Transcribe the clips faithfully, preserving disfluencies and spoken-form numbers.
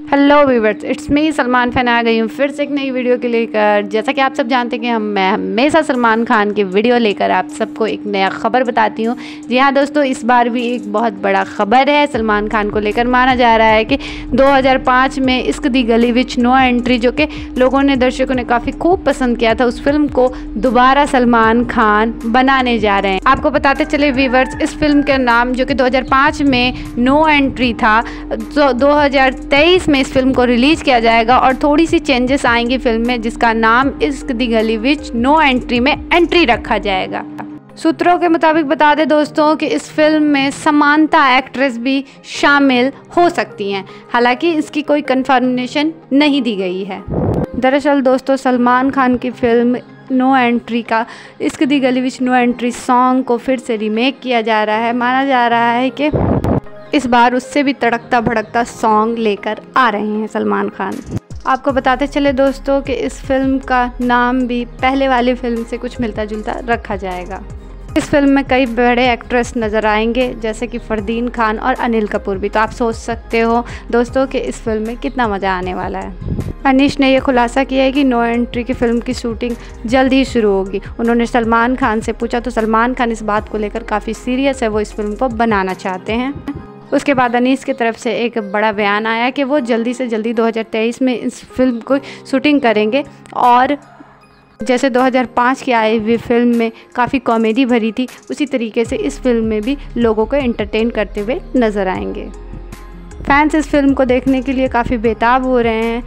Hello viewers, it's me Salman Khan आ गई हूँ फिर से एक नई वीडियो के लेकर। जैसा कि आप सब जानते हैं कि हम मैं हमेशा सलमान खान की वीडियो लेकर आप सबको एक नया खबर बताती हूँ। जी हाँ दोस्तों, इस बार भी एक बहुत बड़ा खबर है सलमान खान को लेकर। माना जा रहा है कि दो हज़ार पाँच में इश्क दी गली विच नो एंट्री, जो कि लोगों ने दर्शकों ने काफ़ी खूब पसंद किया था, उस फिल्म को दोबारा सलमान खान बनाने जा रहे हैं। आपको बताते चले व्यूअर्स, इस फिल्म का नाम जो कि दो हज़ार पाँच में नो एंट्री था, तो दो हज़ार तेईस में इस फिल्म को रिलीज किया जाएगा और थोड़ी सी चेंजेस आएंगी फिल्म में, जिसका नाम इश्क दी गली विच नो एंट्री में एंट्री रखा जाएगा। सूत्रों के मुताबिक बता दें दोस्तों कि इस फिल्म में समांता एक्ट्रेस भी शामिल हो सकती हैं, हालांकि इसकी कोई कंफर्मेशन नहीं दी गई है। दरअसल दोस्तों, सलमान खान की फिल्म नो एंट्री का इश्क Di Gali Vich no entry song को फिर से रीमेक किया जा रहा है। माना जा रहा है कि इस बार उससे भी तड़कता भड़कता सॉन्ग लेकर आ रहे हैं सलमान खान। आपको बताते चले दोस्तों कि इस फिल्म का नाम भी पहले वाली फिल्म से कुछ मिलता जुलता रखा जाएगा। इस फिल्म में कई बड़े एक्ट्रेस नज़र आएंगे, जैसे कि फरदीन खान और अनिल कपूर भी। तो आप सोच सकते हो दोस्तों कि इस फिल्म में कितना मज़ा आने वाला है। अनीश ने यह खुलासा किया है कि नो एंट्री की फिल्म की शूटिंग जल्द ही शुरू होगी। उन्होंने सलमान खान से पूछा तो सलमान खान इस बात को लेकर काफ़ी सीरियस है, वो इस फिल्म को बनाना चाहते हैं। उसके बाद अनीस की तरफ से एक बड़ा बयान आया कि वो जल्दी से जल्दी दो हज़ार तेईस में इस फिल्म को शूटिंग करेंगे, और जैसे दो हज़ार पाँच की आई हुई फिल्म में काफ़ी कॉमेडी भरी थी, उसी तरीके से इस फिल्म में भी लोगों को एंटरटेन करते हुए नज़र आएंगे। फैंस इस फिल्म को देखने के लिए काफ़ी बेताब हो रहे हैं।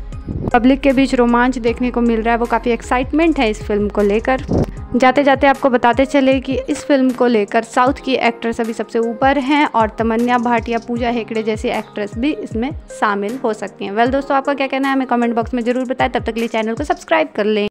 पब्लिक के बीच रोमांच देखने को मिल रहा है, वो काफ़ी एक्साइटमेंट है इस फिल्म को लेकर। जाते जाते आपको बताते चले कि इस फिल्म को लेकर साउथ की एक्ट्रेस अभी सबसे ऊपर हैं, और तमन्ना भाटिया, पूजा हेगड़े जैसी एक्ट्रेस भी इसमें शामिल हो सकती हैं। वेल दोस्तों, आपका क्या कहना है हमें कमेंट बॉक्स में ज़रूर बताएं। तब तक के लिए चैनल को सब्सक्राइब कर लें।